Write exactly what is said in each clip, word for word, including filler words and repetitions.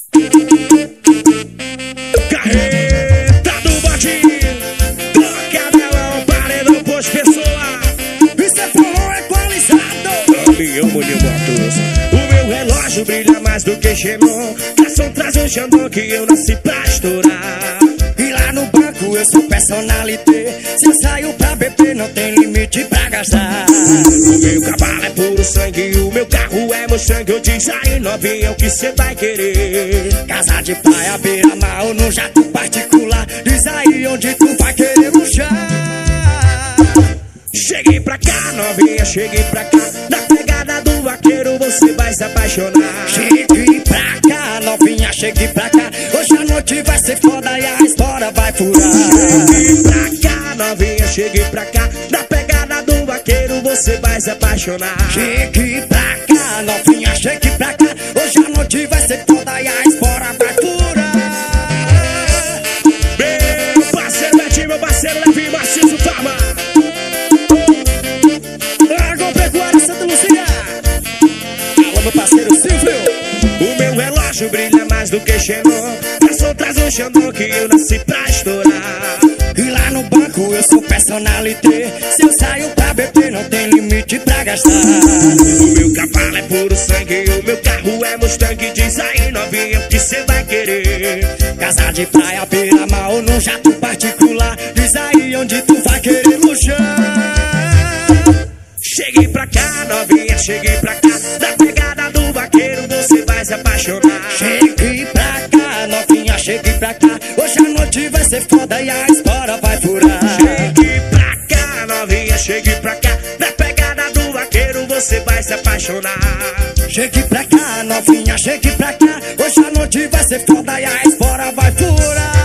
Carreta do bodinho, toca melão, paredão, pôs pessoa. Isso é forró equalizado. Caminhão, mulher, motos. O meu relógio brilha mais do que Xenon. Garçom, traz um Xandão que eu nasci pra estourar. E lá no banco eu sou personalité. Se eu saio pra beber não tem limite pra gastar. O meu cavalo é puro sangue, o meu carro é Mustang. Eu diz aí novinha o que cê vai querer. Casa de praia, beira-mar ou no jato particular. Diz aí onde tu vai querer luxar. Cheguei pra cá, novinha, cheguei pra cá. Na pegada do vaqueiro você vai se apaixonar. Cheguei pra cá, novinha, cheguei pra cá. Hoje a noite vai ser foda e a história vai furar. Cheguei pra cá, novinha, cheguei pra cá. Na pegada do vaqueiro você vai se apaixonar. Cheguei pra cá, novinha, cheguei pra cá. Hoje a noite vai ser foda e a história vai furar. Meu parceiro Betinho, meu parceiro Levinho, Maciço Farma. Agropecuária Santa Luzia. Alô, meu parceiro Silvio. O meu relógio brilha mais do que Xenon. Garçom, traz um Xandão que eu nasci pra estourar. E lá no banco eu sou personalité. Se eu saio pra beber não tem limite pra gastar. O meu cavalo é puro sangue, o meu carro é Mustang. Diz aí novinha o que cê vai querer. Casa de praia, beira-mar ou num jato particular. Diz aí onde tu vai querer luxar. Cheguei pra cá, novinha, cheguei pra cá. Na pegada do vaqueiro você vai se apaixonar. Cheguei pra cá, novinha, cheguei pra cá. Hoje a noite vai ser foda e a história vai furar. Cheguei pra cá, novinha, cheguei pra cá. Na pegada do vaqueiro você vai se apaixonar. Cheguei pra cá, novinha, cheguei pra cá. Hoje a noite vai ser foda e a história vai furar.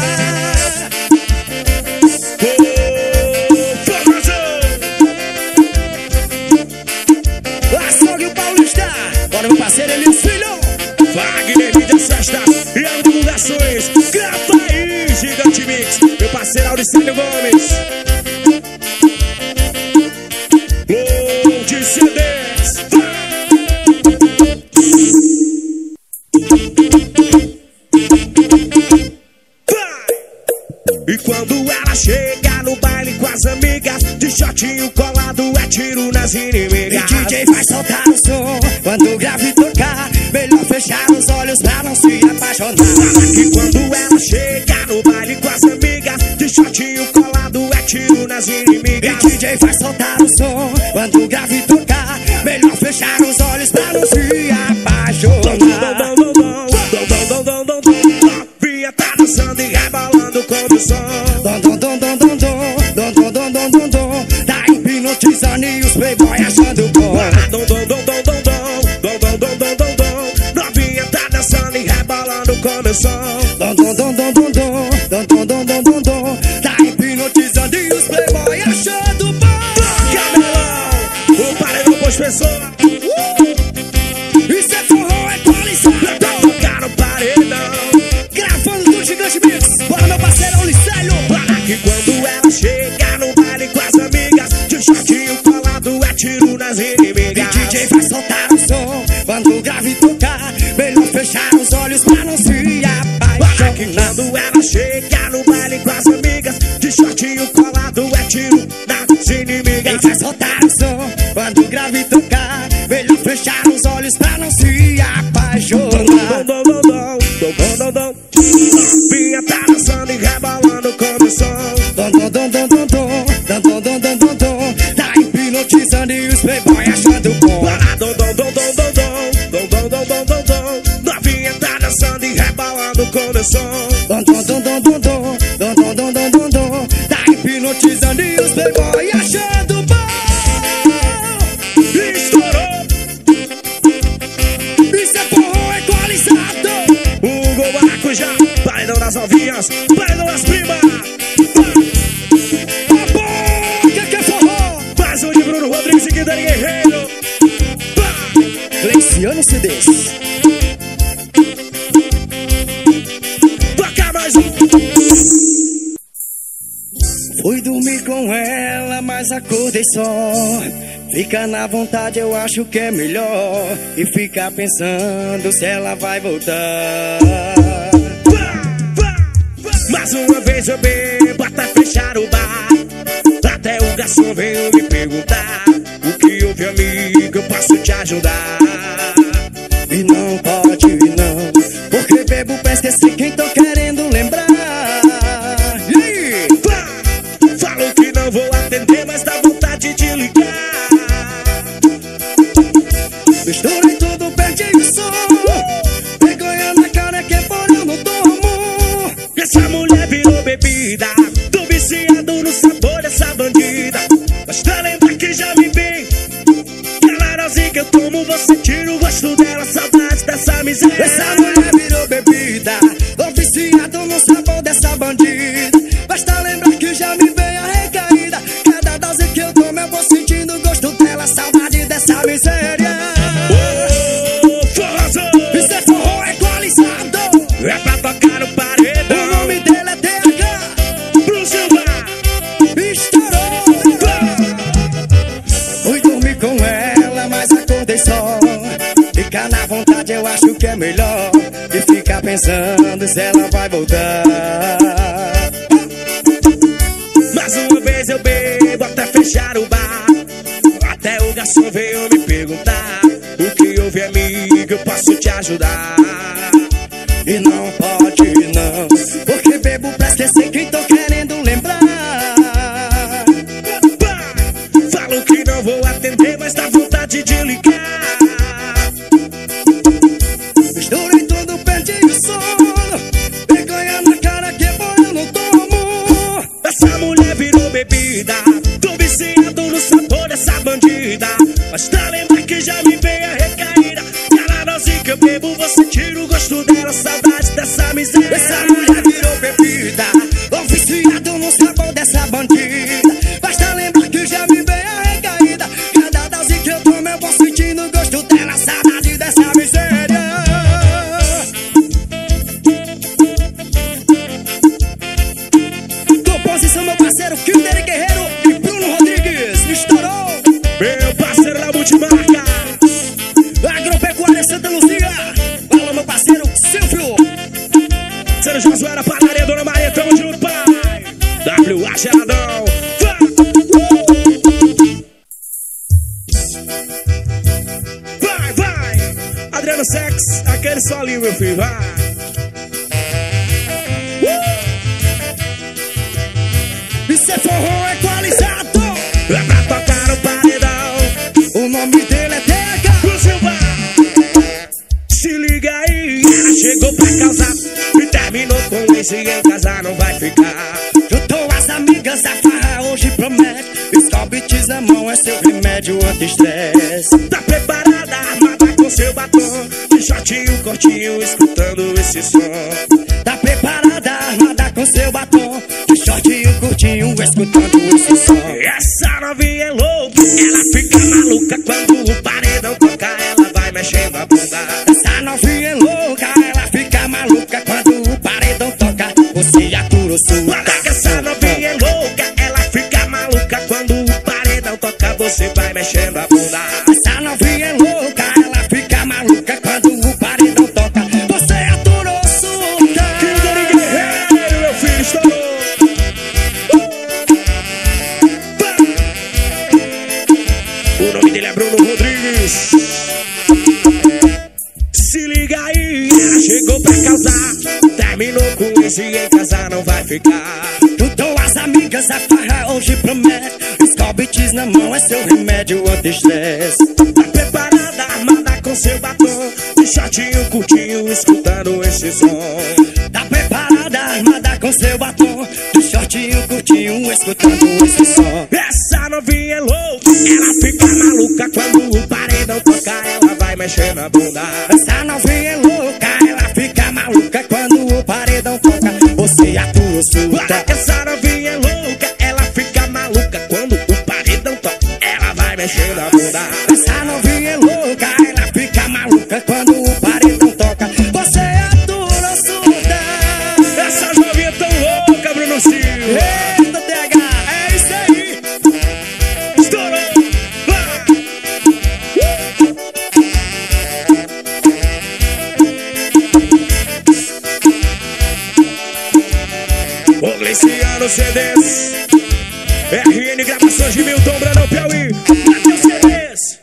Bora, meu parceiro Elias Filho. Wagner Mídia Sesta e as divulgações. Grava aí, Gigante Mix. Meu parceiro Auricélio Gomes. Load C Ds. Vai. E quando ela chega no baile com as amigas, de shortinho colado é tiro nas inimigas. E D J vai soltar o som quando o grave tocar. Melhor fechar os olhos pra não se apaixonar. E quando ela chega no baile com as amigas, de shortinho colado é tiro nas inimigas. E D J vai soltar o som quando o grave tocar. Melhor fechar os olhos pra não se apaixonar. Novinha tá dançando e rebolando com o som. Dom, dom, dom, dom, dom, dom, dom, dom, dom, dom, dom. Tá hipnotizando e os playboy achando bom. Dom, dom, dom, dom, dom, dom, dom, dom, dom, dom, dom. Novinha tá dançando e rebolando com o som. Dom, dom, dom, dom, dom, dom, dom, dom, dom, dom, dom. Tá hipnotizando e os playboy achando bom. Toca melão, o paredão pôs pessoa. Isso é forró equalizado. Pra tocar no paredão. Gravando do Gigante Mix. Bora, meu parceiro Auricélio. Para que quando ela chega no baile com as amigas, de shortinho colado é tiro nas inimigas. E D J vai soltar o som quando o grave tocar. Melhor fechar os olhos pra não se apaixonar. Para que quando ela chega no baile com as amigas, de shortinho colado é tiro nas inimigas. E vai soltar o som quando o grave tocar. Melhor fechar os olhos pra não se apaixonar. Dom, dom, dom, dom, dom, dom, dom. Vinha tá dançando e rebolando com o som. Dom, dom, dom, dom, dom, dom, dom, dom, dom, dom, dom. Tá hipnotizando e os playboy achando bom. Dom, dom, dom, dom, dom, dom, dom, dom, dom, dom, dom. Novinha tá dançando e rebolando com o som. Dom, dom, dom, dom, dom, dom, dom, dom, dom, dom, dom, dom. Tá hipnotizando e os playboy achando bom. Estourou. Isso é forró equalizado. Hugo Maracujá, paredão das novinhas, paredão das primas. A boca que é forró. Mais um de Bruno Rodrigues e Dani Guerreiro. Lenciano C Ds. Toca mais um. Fui dormir com ela, mas acordei só. Fica na vontade, eu acho que é melhor. E ficar pensando se ela vai voltar. Mais uma vez eu bebo até fechar o bar. Até o garçom veio me perguntar: o que houve, amigo, eu posso te ajudar? E não pode não, porque bebo pra esquecer quem tô querendo lembrar. E aí? Falo que não vou atender, mas dá vontade de ligar. Misturei tudo, perdi o som. Vergonha na cara que por eu não tomo. Essa mulher virou bebida, tô viciado no sabor dessa bandida. Basta lembrar que já me vem. Calarozinho que eu tomo, você tira o gosto dela, saudade dessa miséria. Essa mulher virou bebida, tô viciado no sabor dessa bandida. Basta lembrar que já me vem a recaída. Cada dose que eu tomo eu vou sentindo o gosto dela, saudade dessa miséria. Oh, forrozão! Isso é forró equalizado, é pra tocar no paredão. o nome dele é T H. Pro Silva! Estourou. Fui dormir com ela, mas acordei só. Ficar na vontade eu acho que é melhor. E ficar pensando se ela vai voltar. Mais uma vez eu bebo até fechar o bar. Até o garçom veio me perguntar: o que houve, amigo, eu posso te ajudar? E não pode não, porque bebo pra esquecer quem tô querendo lembrar. Falo que não vou atender, mas dá vontade de ligar. Misturei tudo, perdi o sono. Vergonha na cara que por eu não tomo. Essa mulher virou bebida, tô viciado no sabor dessa bandida. Basta lembrar que já me vem a recaída. Calarozinho que eu bebo, você tira o gosto dela, saudade dessa miséria. Essa mulher virou bebida, tô viciado no sabor dessa bandida. Basta lembrar que já me vem a recaída. Cada dose que eu tomo eu vou sentindo o gosto dela, saudade dessa miséria. Composição meu parceiro Kilder Guerreiro e Bruno Rodrigues. Estourou. Meu parceiro da multimarca, Agropecuária Santa Luzia. Alô meu parceiro Silvio. Sendo Josué, Padaria, Dona Maria, tamo junto, pai. W A Geradão. Vai, vai. Adriano Sex, aquele solinho, meu filho, vai. Isso é forró equalizado, É pra tocar no paredão. o nome dele é T H. Pro Silva. Se liga aí, ela chegou pra causar e terminou com esse, e em casa não vai ficar. Juntou as amigas, a farra hoje promete. Scalbites na mão é seu remédio anti-estresse. Tá preparada, armada com seu batom, de shortinho curtinho, escutando esse som. Tá preparada, armada com seu batom, de shortinho curtinho, escutando esse som. Essa novinha é louca, ela fica maluca quando o paredão toca, ela vai mexendo a bunda. Essa novinha é louca, ela fica maluca quando o paredão toca. Você atura o sul. Olha que essa novinha é louca, ela fica maluca quando o paredão toca, você vai mexendo a bunda. Essa novinha é louca, ela fica maluca quando o paredão toca. Você atura o sul. Kilder Guerreiro, meu filho, estourou. O nome dele é Bruno Rodrigues. Se liga aí, ela chegou pra causar, terminou com esse, e em casa não vai ficar. Juntou as amigas, a farra hoje promete. Scalbites na mão é seu remédio anti-estresse. Tá preparada, armada com seu batom, de shortinho curtinho, escutando esse som. Tá preparada, armada com seu batom, de shortinho curtinho, escutando esse som. Essa novinha é louca, ela fica maluca quando o paredão toca, ela vai mexendo a bunda. Essa novinha é louca, ela fica maluca quando o paredão toca. Você atua o sul. Olha que essa novinha é louca, ela fica maluca quando o paredão toca, ela vai mexendo a bunda. Essa novinha é louca, ela fica maluca quando o paredão toca. Você atura o sul. Essa novinha é tão louca, Bruno Silva. Eita, T H, é isso aí. Estourou. Vai. Matheus C Ds, R N Gravações de Milton, Brandão, Piauí. Matheus C Ds.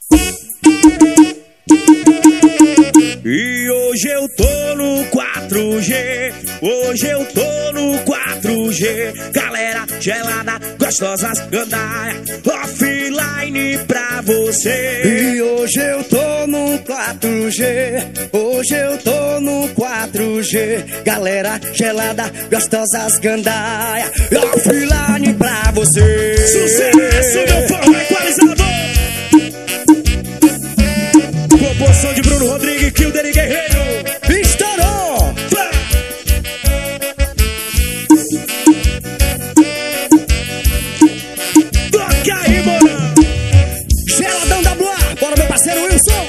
E hoje eu tô no quatro G, hoje eu tô no quatro G. Galera gelada, gostosas, gandaia, offline pra você. E hoje eu tô no quatro G, hoje eu tô no quatro G. Galera gelada, gostosas, gandaia, offline pra você. Sucesso, meu forró equalizador. Composição de Bruno Rodrigues, Kilder e Guerreiro. Estourou! Vá! Toca aí, Morão! Geladão da Boa, bora meu parceiro Wilson.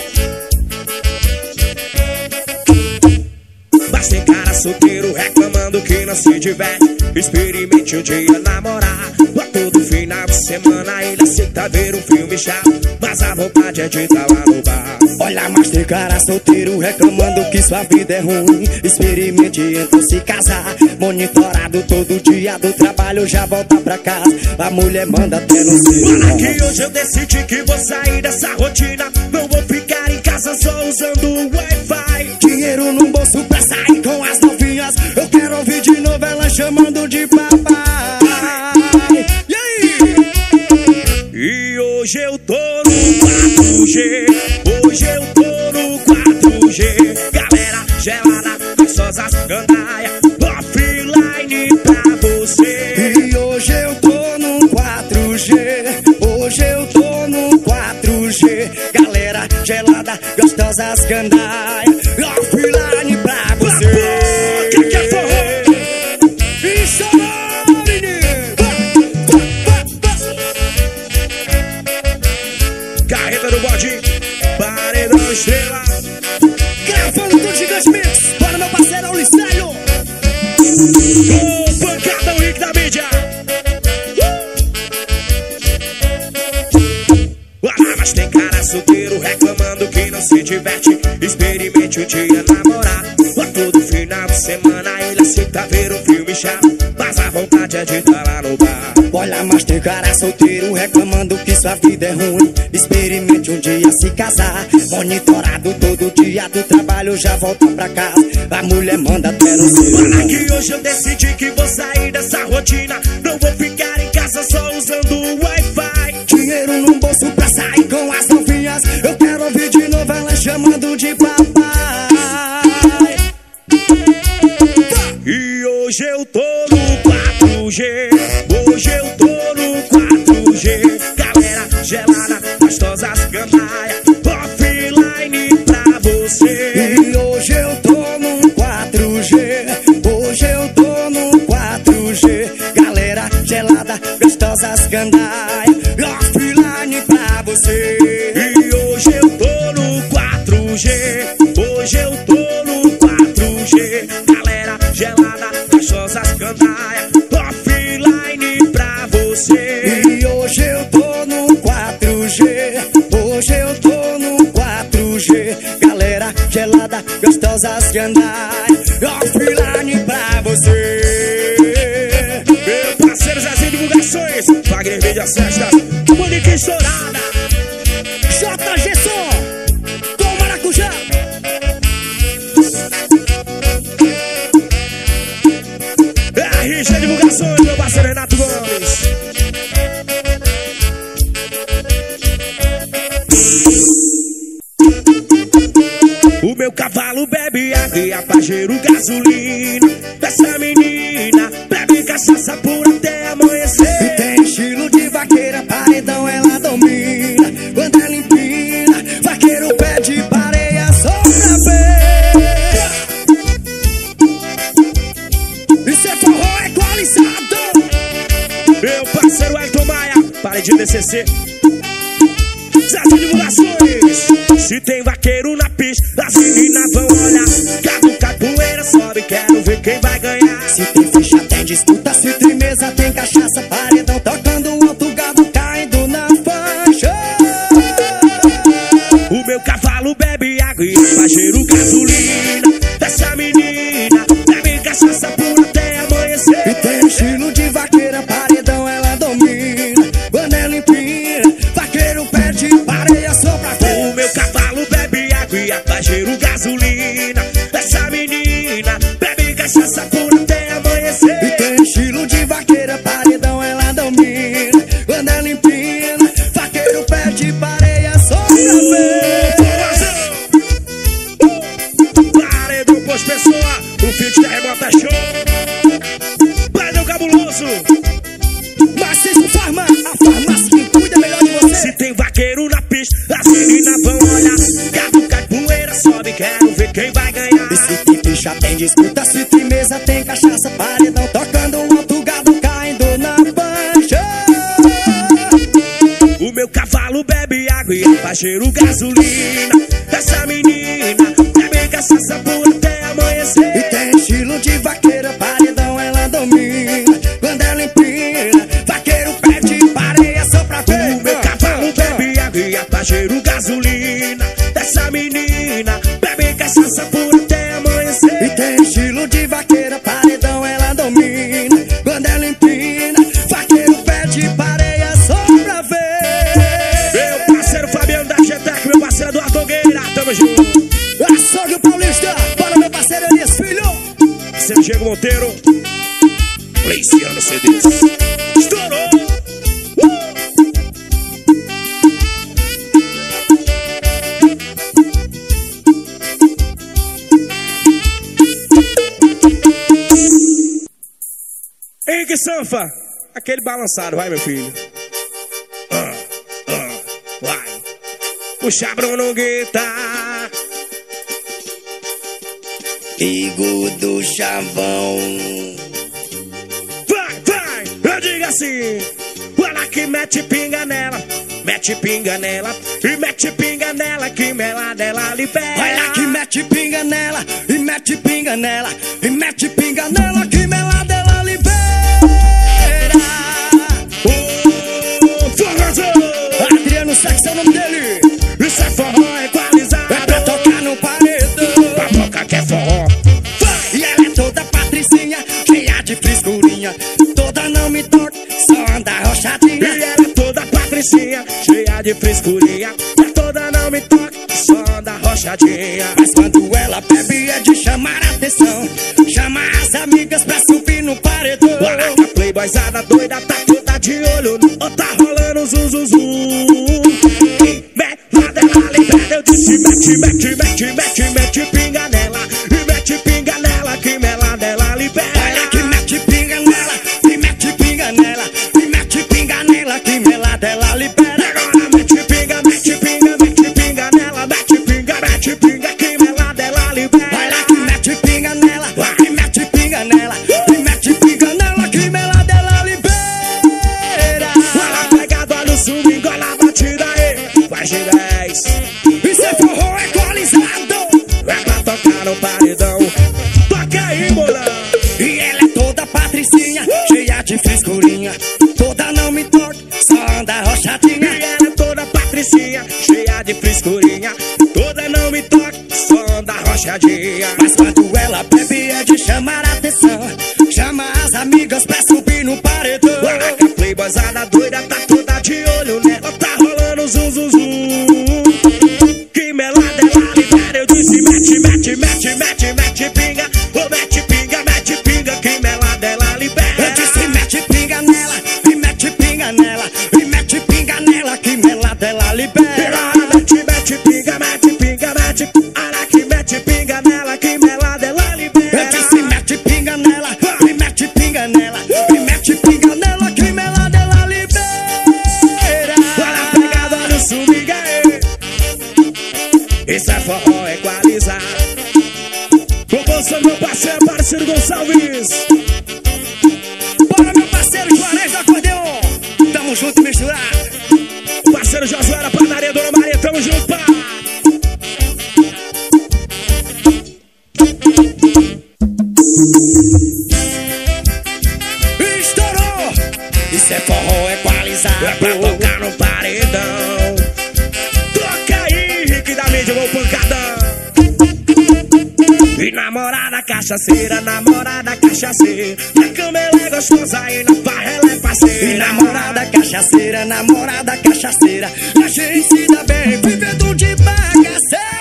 Mas tem cara solteiro reclamando que não se diverte. Experimente um dia namorar. A todo final de semana ele aceita ver um filme chato, mas a vontade é de estar lá no bar. Olha, mas tem cara solteiro reclamando que sua vida é ruim. Experimente então se casar. Monitorado todo dia do trabalho, já volta pra casa. A mulher manda até no celular. Olha que hoje eu decidi que vou sair dessa rotina. Não vou ficar em casa só usando o Wi-Fi. Dinheiro no bolso pra sair com as novinhas. Eu quero ouvir de novela chamando de papai. E aí? E hoje eu tô no quatro G, hoje eu tô no quatro G. Galera gelada, gostosas, gandaia, offline pra você. E hoje eu tô no quatro G, hoje eu tô no quatro G. Galera gelada, gostosas, gandaia, offline pra você. Que que é forró? Estourou, menino! Carreta do bode, paredão estrela. Gravando com o Gigante Mix, bora meu parceiro Ulisséio. O pancadão Rick da mídia. Ah, mas tem cara solteiro reclamando que não se diverte. Experimente um dia namorar. A todo final de semana ele aceita ver um filme chato, mas a vontade é de estar lá no bar. Olha, mas tem cara solteiro reclamando que sua vida é ruim. Experimente um dia se casar. Monitorado todo dia do trabalho, já volta pra casa. A mulher manda até no celular. Olha que hoje eu decidi que vou sair dessa rotina. Não vou ficar em casa só usando o Wi-Fi. Dinheiro no bolso pra sair com as novinhas. Eu quero ouvir de novela chamando de papai. E hoje eu tô no quatro G, hoje eu tô no quatro G. Galera gelada, gostosas, gandaia, offline pra você. E hoje eu tô no quatro G, hoje eu tô no quatro G. Galera gelada, gostosas, gandaia, offline pra você. E hoje eu tô no quatro G, hoje eu tô no quatro G. Galera gelada, gostosas, gandaia, offline pra você. E hoje eu tô no quatro G, hoje eu tô no quatro G. Galera gelada, gostosas, gandaia, offline pra você. Meu parceiro Zezinho Divulgações, Wagner Mídia Cesta, Monique Estourada, J G Som, com Maracujá. R G Divulgações, meu parceiro Renato Gomes. O meu cavalo bebe água e a Pajero gasolina. Essa menina bebe cachaça por até amanhecer. E tem estilo de vaqueira, paredão ela domina. Quando ela empina, vaqueiro pede pareia só pra ver. Isso é forró equalizado. Meu parceiro Elton Maia, parede D C C. Zé Divulgações. Se tem vaqueiro na pista, as meninas vão olhar. Gato capoeira sobe, quero ver quem vai ganhar. Se tem ficha, tem disputa, se tem mesa, tem cachaça, paredão tocando alto, gado caindo na faixa. O meu cavalo bebe água e a Pajero gasolina. Essa menina bebe cachaça por até amanhecer. E tem estilo de vaqueira, Douglas Pessoa, o filho de Terremota Show. Paredão Cabuloso. Marcismo Farma, a farmácia que cuida melhor de você. Se tem vaqueiro na pista, as meninas vão olhar. Catuca de poeira sobe, quero ver quem vai ganhar. E se tem ficha, tem disputa, se tem mesa, tem cachaça, paredão tocando alto, gado caindo na pancha. O meu cavalo bebe água e é pajeiro gasolina. Essa menina bebe cachaça por até amanhecer. E tem estilo de vaqueira, paredão ela domina. Quando ela empina, vaqueiro pede pareia só pra ver. O meu cavalo bebe água e é pajeiro gasolina. Essa menina bebe cachaça por até amanhecer. E tem estilo de vaqueira, paredão ela domina. Quando ela empina, vaqueiro pede pareia só pra ver. Meu parceiro Fabiano da G-Tech, meu parceiro Eduardo Nogueira, tamo junto. Açougue Paulista, para meu parceiro Elias Filho. Seu Diego Monteiro, Leiciano C Ds. Estourou! Uh! Henrique Sanfa, aquele balançado, vai meu filho. Ah, ah, vai. Puxa Bruno Guitar. Igo do Chavão. Vai, vai, eu digo assim. Olha que mete pinga nela, mete pinga nela e mete pinga nela, que melada ela libera. Olha que mete pinga nela, e mete pinga nela, e mete pinga nela, que melada ela libera. Ô, forrozão! Adriano Sax é o nome dele. Isso é forró equalizado. É pra tocar no paredão. Pra boca que é forró. E ela é toda patricinha, cheia de frescurinha. Toda não me toca, só anda rochadinha. E ela é toda patricinha, cheia de frescurinha. É toda não me toca, só anda rochadinha. Mas quando ela bebe é de chamar a atenção. Chama as amigas pra subir no paredão. Olha que a playboyzada doida tá toda de olho. Ou tá rolando zum zum zum. E melada ela libera. Eu disse mete, mete, mete, mete, mete pinga nela. E mete pinga nela, que melada ela libera. Olha que mete pinga nela, e mete pinga nela, e mete pinga nela, que melada ela libera. Agora mete pinga, mete pinga, mete pinga nela. Mete pinga, mete pinga, que melada ela libera. Olha que mete pinga nela, e mete pinga nela, e mete pinga nela, que melada ela libera. Olha pegado, olha o swing, olha a batida aí. Faz de dez. Isso é forró equalizado. É pra tocar no paredão. Toca aí, bolão. E ela é toda patricinha, cheia de frescurinha. Toda não me toca, só anda E rochadinha. ela é toda patricinha, cheia de frescurinha. Toda não me toca, só anda rochadinha. Mas quando ela bebe é de chamar a atenção. Chama as amigas pra subir no paredão. Olha que a playboyzada doida tá toda de olho nela. Tá rolando zum zum zum. Que melada ela libera. Eu disse mete, mete, mete, mete, mete pinga. Ô mete pinga, mete pinga, que melada ela libera. Eu disse mete pinga nela, e mete pinga nela, e mete pinga nela, que melada ela libera. Agora mete, mete pinga, mete pinga, mete. Olha que mete pinga nela, que melada ela libera. Eu disse mete pinga nela, e mete pinga nela, e mete pinga nela, que melada ela libera. Olha a pegada, olha o swing aí. Isso é forró equalizado. Composição do meu parceiro, parceiro Gonçalves. Bora meu parceiro Juarez do acordeon. Tamo junto e misturado. Parceiro Josué da padaria Dona Maria, tamo junto, pá. Estourou. Isso é forró equalizado. É pra tocar no paredão. Toca aí, Rick da mídia, vou pancadão. E namorada cachaceira, namorada cachaceira. Na cama ela é gostosa e na farra ela é parceira. E namorada cachaceira, namorada cachaceira. A gente se dá bem, vivendo de bagaceira.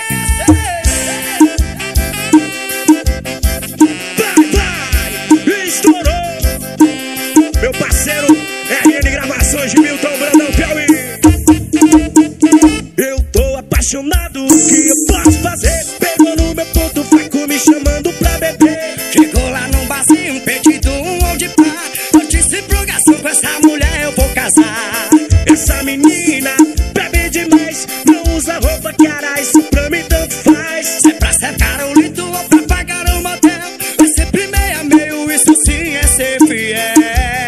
Vai, vai, estourou. Meu parceiro R N Gravações de Milton Brandão Piauí. Eu tô apaixonado, o que eu posso fazer? Pegou no meu ponto, vai comigo. me chamando pra beber. Chegou lá num barzinho, pedindo um old par. Eu disse pro garçom, com essa mulher eu vou casar. Essa menina bebe demais, não usa roupa cara, isso pra mim tanto faz. Se é pra secar o litro ou pra pagar um motel, é sempre meio a meio, isso sim é ser fiel.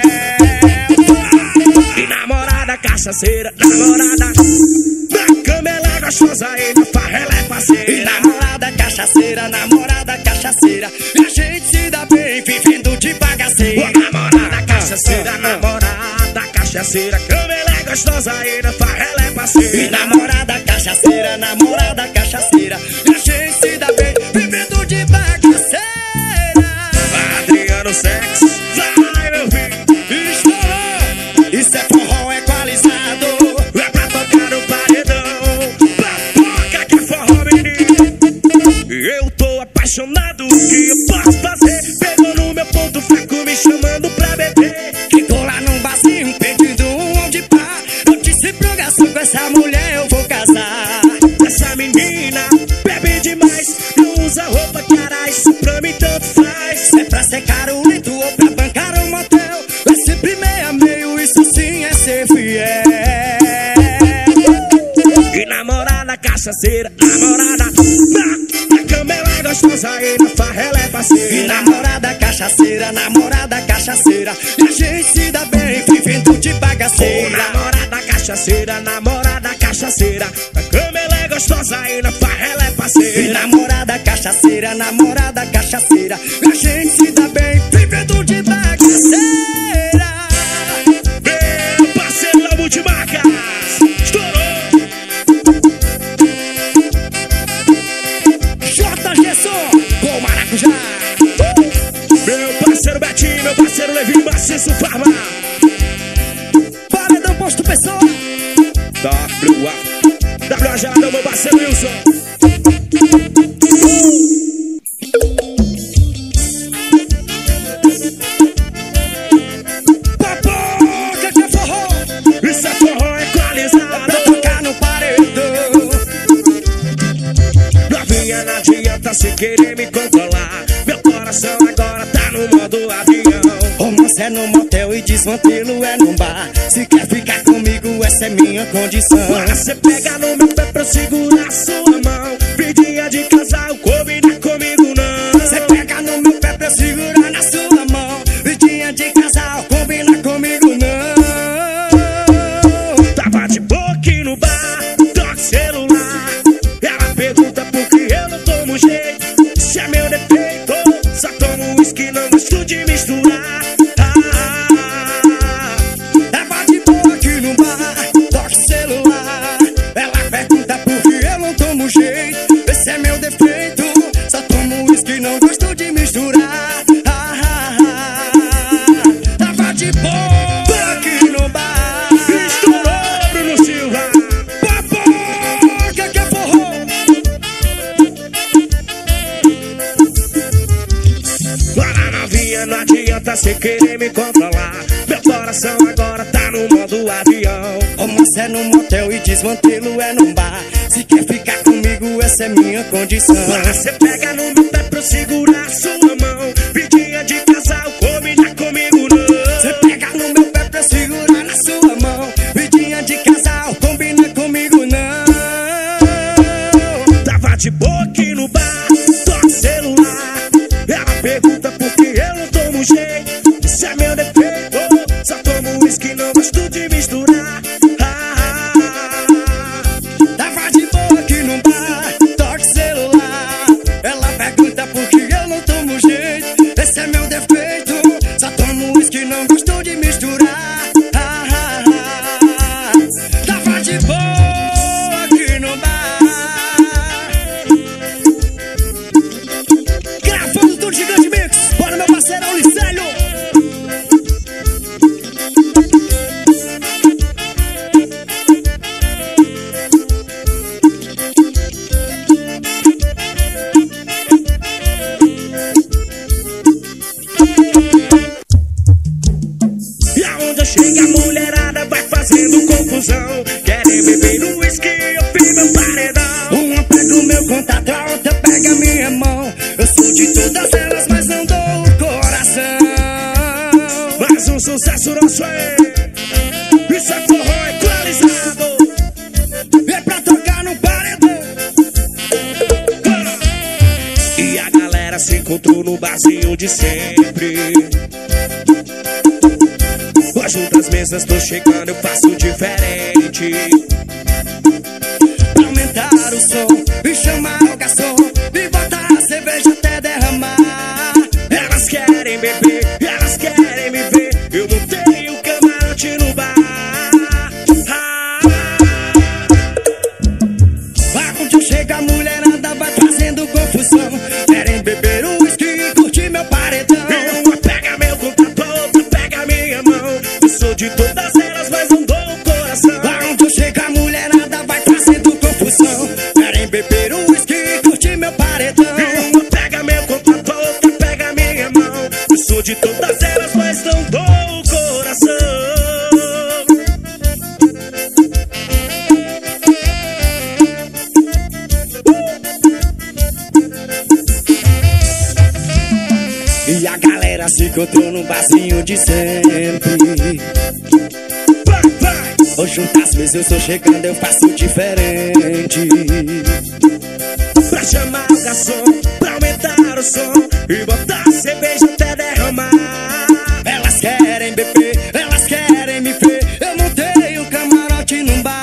E namorada cachaceira, namorada na cama ela é gostosa e na farra ela é parceira. E namorada cachaceira, namorada cachaceira, e a gente se dá bem vivendo de bagaceira. Ô, namorada cachaceira, namorada cachaceira, cama ela é gostosa e na farra ela é parceira. E namorada cachaceira, namorada cachaceira, e a gente se dá bem vivendo de bagaceira. Adriano Sex, vai meu filho. Estourou, isso é forró equalizado, é pra tocar no paredão. Papoca que é forró, menino. Eu tô apaixonado, o que eu posso fazer? Pegou no meu ponto fraco, me chamando pra beber. Ficou lá num barzinho, pedindo um old par. Eu disse pro garçom, com essa mulher eu vou casar. Essa menina bebe demais, não usa roupa cara, isso pra mim tanto faz. Se é pra secar o litro ou pra bancar um motel, é sempre meio a meio, isso sim é ser fiel. E namorada cachaceira, namorada na, na cama ela é gostosa e na farra ela é parceira. E namorada cachaceira, namorada cachaceira, e a gente se dá bem vivendo de Ô, bagaceira. namorada cachaceira, namorada cachaceira, na cama ela é gostosa e na farra ela é E parceira. namorada cachaceira, namorada cachaceira, e a gente se dá bem vivendo de bagaceira. Meu parceiro da Multimarcas, estourou. J G Som, com maracujá. Meu parceiro Betinho, meu parceiro Levinho, Maciço Farma. Paredão Posto Pessoa. W A W A Geladão, meu parceiro Wilson. Papoca que é forró, Isso é forró equalizado. pra tocar no paredão. Novinha, não adianta se querer me controlar. Meu coração agora tá no modo avião. Romance é no motel e desmantelo é no bar. Se quer ficar comigo, essa é minha condição. Agora cê pega no meu pé pra eu segurar sua mão. Pedinha de casal, combina comigo não. Você pega no meu pé pra eu segurar na sua mão. Vidinha de casal, combina comigo não. Tava de boca no bar, toque celular. Ela pergunta por que eu não tomo jeito. Se é meu defeito, só tomo uísque, não gosto de misturar. Ah, ah, ah. Tava de boa aqui no bar, toque celular. Ela pergunta por que eu não tomo jeito. Esse é meu defeito, só tomo uísque, não gosto de misturar. Ah, ah, ah. Tava de boa aqui no bar. Estourou, Bruno Silva. Papoca que é forró. Agora novinha, não adianta cê querer me controlar. Meu coração agora tá no modo avião. Romance é no motel e desmantelo é no bar. Se quer ficar comigo, essa é minha condição. Agora cê pega no meu pé pra eu segurar sua mão. Vidinha de casal, combina comigo não. Você pega no meu pé pra eu segurar na sua mão. Vidinha de casal, combina comigo não. Tava de boca no bar, toque celular. Ela pergunta por que eu não tomo jeito. Isso é meu defeito, só tomo uísque, não gosto de misturar. Ah, ah, ah. Tava de boa aqui no bar, toque celular. Ela pergunta por que eu não tomo jeito. Esse é meu defeito, só tomo uísque, não gosto de misturar. Ah, ah, ah. Tava de boa aqui no bar. Gravando tudo Gigante Mix, bora meu parceirão Licélio. E aonde eu chego a mulherada vai fazendo confusão. Querem beber no uísque, eu fiz meu paredão. Uma pega o meu contato, a outra pega minha mão. Eu sou de todas elas, mas não dou o coração. Mais um sucesso nosso aí. Isso é forró equalizado. É pra tocar no paredão. E a galera se encontrou no barzinho de sempre. Hoje das mesas tô chegando, eu faço diferente. Pra aumentar o som e chamar o garçom e botar a cerveja até derramar. Elas querem beber, elas querem me ver. Eu montei o camarote no bar. Onde eu chego a mulherada vai fazendo confusão. Querem beber o uísque e curtir meu paredão. Uma pega meu contato, outra pega minha mão. Eu sou de todas elas, mas não dou o coração. Onde eu chego a mulherada vai fazendo confusão. Querem beber o uísque e curtir meu paredão. Uma pega meu contato, outra pega minha mão. Eu sou de todas elas, mas não dou o coração. E a galera se encontrou num barzinho de sempre. Vai, vai! Hoje juntas vezes eu estou chegando, eu faço diferente. Pra chamar o garçom, pra aumentar o som e botar a cerveja até derramar. Elas querem beber, elas querem me ver. Eu montei um camarote num bar.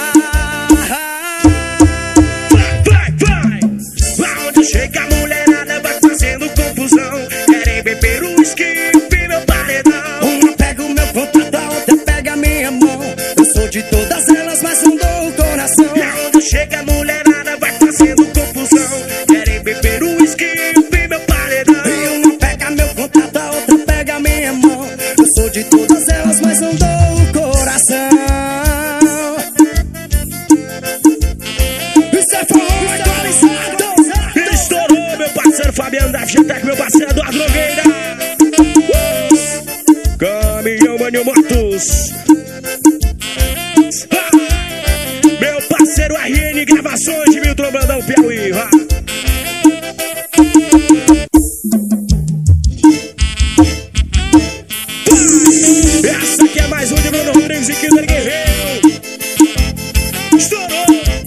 Vai, vai, vai! Lá onde chega a mulherada vai fazendo confusão. Querem beber o uísque e ouvir meu paredão. Uma pega o meu contato, a outra pega a minha mão. Eu sou de todas elas, mas não dou o coração. Lá onde chega a mulherada vai fazendo confusão. Querem beber o uísque e ouvir meu paredão. E uma pega meu contato, a outra pega a minha mão. Eu sou de todas elas, mas não dou o coração. Isso é forró equalizado. Estourou, meu parceiro Fabiano da F G Tech, meu parceiro Eduardo Nogueira. Caminhão Mano Motos. Ah! Meu parceiro R N Gravações de Milton Brandão, Piauí. Ah! Essa aqui é mais um de Bruno Rodrigues e Kinder Guerreiro. Estourou.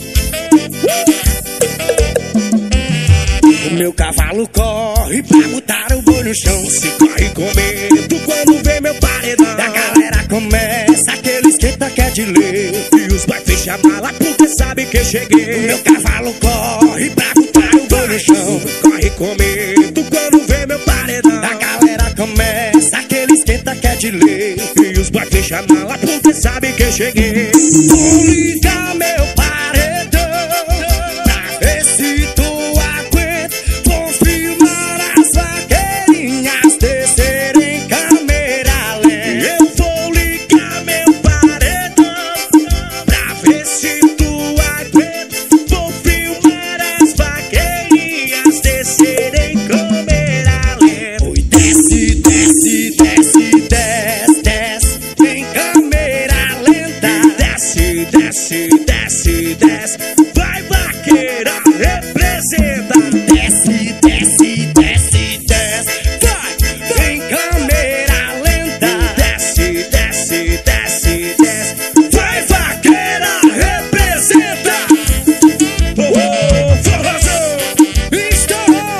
O meu cavalo corre pra botar o boi no chão. Se corre com medo quando vê meu paredão. A galera começa aquele esquenta que é de lei. E os vai fechar a mala porque sabe que eu cheguei. O meu cavalo corre pra botar o boi no chão. Corre com medo quando vê meu paredão. A galera começa aquele esquenta que é de lei. E os vai fechar a mala porque sabe que eu cheguei. Vou ligar meu paredão pra ver se tu aguenta. Vou filmar as vaqueirinhas descer em câmera lenta. Eu vou ligar meu paredão pra ver se tu aguenta. Vou filmar as vaqueirinhas descer em câmera lenta. Oi, desce, desce, desce, desce, desce em câmera lenta. Desce, desce, desce, desce. Vai vaqueira, representa. Desce, desce, desce, desce, vai em câmera lenta. Desce, desce, desce, desce. Vai vaqueira, representa. Oh, oh, forrozão. Estourou.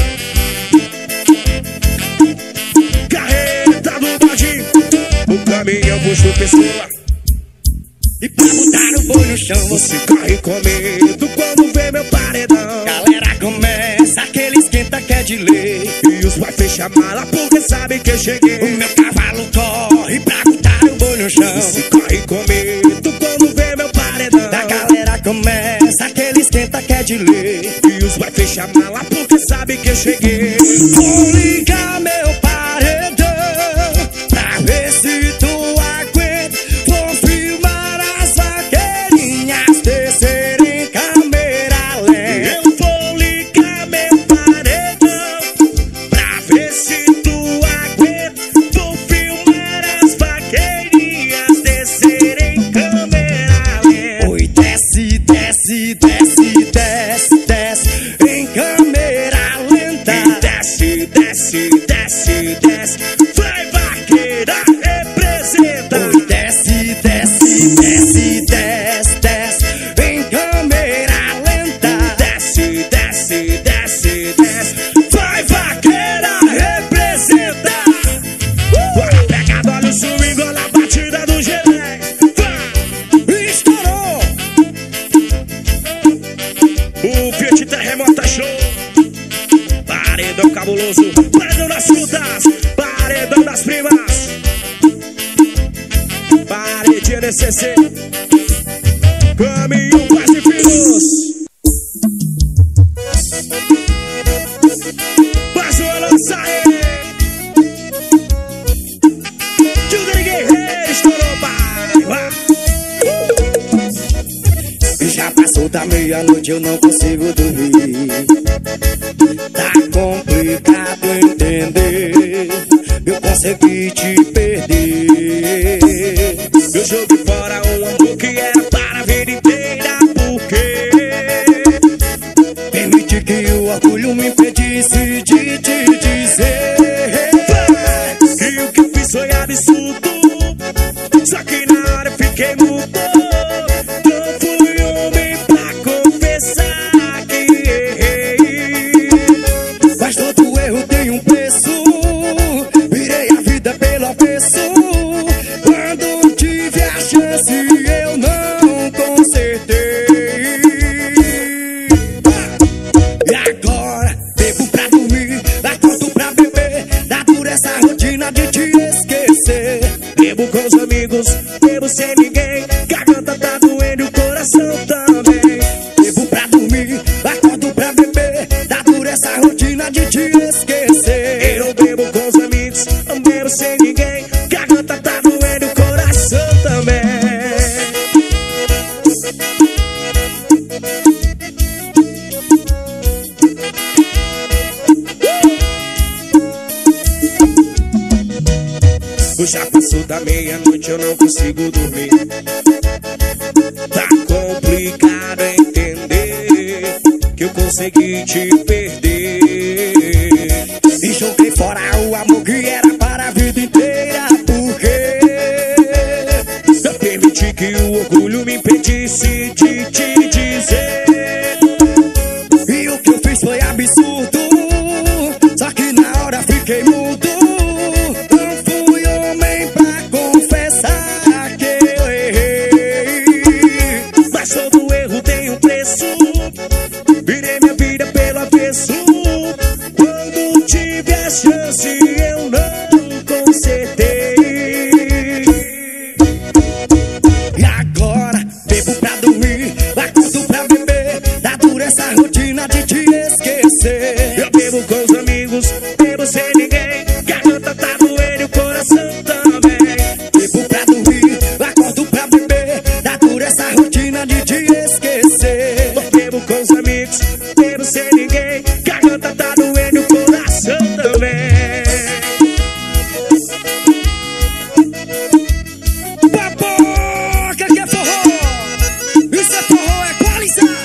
Carreta do bode. O caminhão puxa o pessoa. E pra botar o boi no chão, Você corre com medo quando vê meu paredão. galera começa aquele esquenta que é de lei. E os vai fechar a mala porque sabe que eu O cheguei. meu cavalo corre pra botar o boi no chão. Você corre com medo quando vê meu paredão. A galera começa aquele esquenta que é de lei. E os vai fechar a mala porque sabe que eu cheguei. Vou ligar meu paredão pra ver se tu aguenta. Vou filmar as vaqueirinhas descer em câmera lenta. Eu vou ligar meu paredão pra ver se tu aguenta. Vou filmar as vaqueirinhas descer em câmera lenta. Oi, desce, desce, desce, desce, desce em câmera lenta. desce, desce, desce. Vai, vaqueira, representa. Oi, desce, desce, desce, desce, desce. Em câmera lenta. Desce, desce, desce, desce. Vai, vaqueira, representa. Bora pegado, olha o swing, olha a batida do G dez. Vai! Estourou! O Fiat Terremota Show. Paredão cabuloso, paredão das frutas, paredão das primas, paredinha N C C, caminhão quase finos. Mas o lança aí, Júnior Guerreiro estourou, pai. Já passou da meia-noite, eu não consigo dormir. Tá complicado entender. Eu consegui te perder. Eu joguei fora um amor que era para a vida inteira. Porque permiti que o orgulho me impedisse de te dizer que o que eu fiz foi absurdo. Só que na hora eu fiquei mudo. Não fui homem pra confessar que errei. mas todo erro tem um preço. Virei a vida pelo avesso. Quando tive a chance eu não consertei. E agora bebo pra dormir, acordo pra beber. Dá dura essa rotina de te esquecer. Bebo com os amigos, bebo sem ninguém. Garganta tá doendo, o coração também. Bebo pra dormir, acordo pra beber. Dá dura essa rotina de te esquecer. Eu bebo com os amigos, não bebo sem ninguém. Garganta tá doendo, o coração também. Já passou da meia-noite, eu não consigo dormir. Tá complicado entender que eu consegui te perder. E joguei fora o amor que era para a vida inteira. Porque eu permiti que o orgulho me impedisse de te dizer. e o que eu fiz foi absurdo. Só que na hora fiquei mudo. Não fui homem pra confessar que eu errei. Mas todo erro tem um preço. Virei minha vida pelo avesso. Quando tive a chance eu não consertei. E agora bebo pra dormir, acordo pra beber. Dá dura essa rotina de te esquecer. Eu bebo com os amigos, bebo sem ninguém. Garganta tá doendo, o coração também. Bebo pra dormir, acordo pra beber. Dá dura essa rotina de te esquecer. Eu bebo com os amigos, bebo sem ninguém. Garganta tá doendo, o coração também. Papoca que é forró. Isso é forró, é qualizar.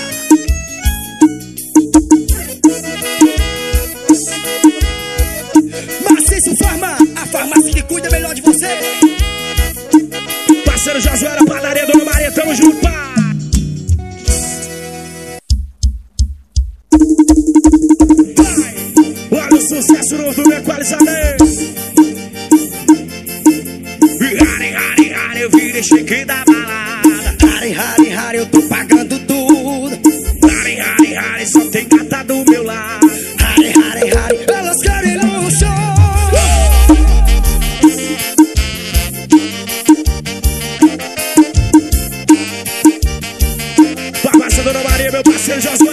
Maciço Farma, a farmácia que cuida melhor de você. Parceiro Josué da padaria Dona Maria, tamo junto, pá. Vai, olha o sucesso no do Equalizador. Hari, hari, hari, eu virei chique da balada. Hari, hari, hari, eu tô pagando tudo. Hari, hari, hari, só tem gata do meu lado. Hari, hari, hari, elas querem luxo. Farmácia Dona Maria, meu parceiro Josué.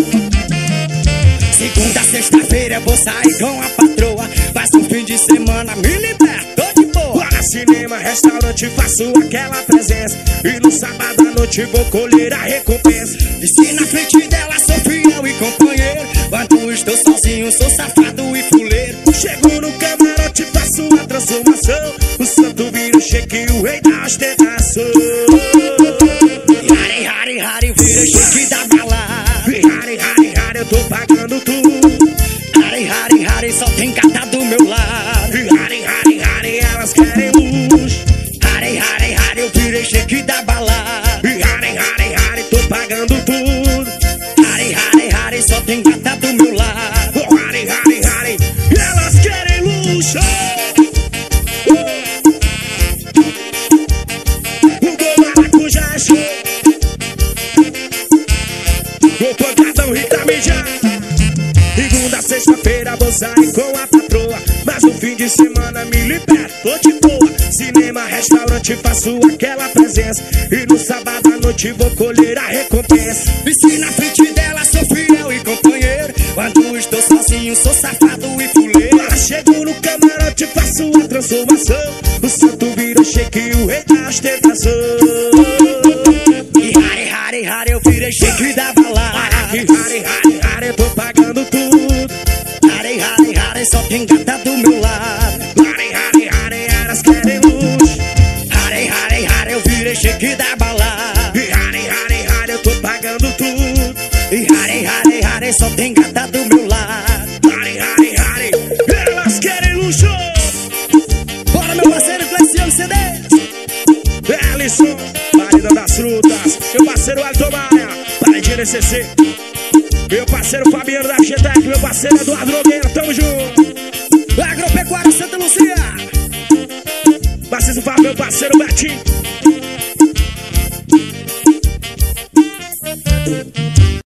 Segunda, sexta-feira eu vou sair com a patroa. Mas no fim de semana me liberto de boa. Para cinema, restaurante, faço aquela presença. E no sábado à noite vou colher a recompensa. E se na frente dela sou fiel e companheiro, quando estou sozinho sou safado e fuleiro. Chego no camarote, faço a transformação. O santo vira o cheque, o rei da ostentação. Hari, hari, hari, vira chique da balada. Hari, hari, hari, eu tô pagando tudo. Hari, hari, Hari, Hari, só tem gata do meu lado. Hari, Hari, Hari, elas querem luxo. Hari, Hari, Hari, eu virei shake da balada. Hari, Hari, Hari, tô pagando tudo. Hari, Hari, Hari, só tem gata do meu lado. Hari, Hari, Hari, elas querem luxo. O do maracujá é show. O pancadão Rita Mídia. Segunda, sexta-feira vou sair com a patroa, mas no fim de semana me liberto, tô de boa. Cinema, restaurante, faço aquela presença. E no sábado à noite vou colher a recompensa. Vici na frente dela, sou fiel e companheiro. Quando estou sozinho, sou safado e fuleiro. Lá chego no camarote, faço a transformação. O santo vira shake e o rei da ostentação. E Hari, Hari, Hari, eu virei shake da balada. E Hari, Hari, Hari, eu tô pagando tudo. Hari, Hari, Hari, só tem gata do meu lado. Hari, Hari, Hari, elas querem luz. Hari, Hari, Hari, eu virei shake da balada. E Hari, Hari, Hari, eu tô pagando tudo. E Hari, Hari, Hari, só tem gata do meu lado. Hari, Hari, Hari, elas querem luxo. Bora, meu parceiro Cleciano C D. Ellison, Marina das Frutas. Meu parceiro Elton Maia, Paredinha N C C. Meu parceiro Fabiano da G-Tech. Meu parceiro Eduardo Nogueira, tamo junto. Agropecuária Santa Luzia. Marciso Fábio, meu parceiro Betinho.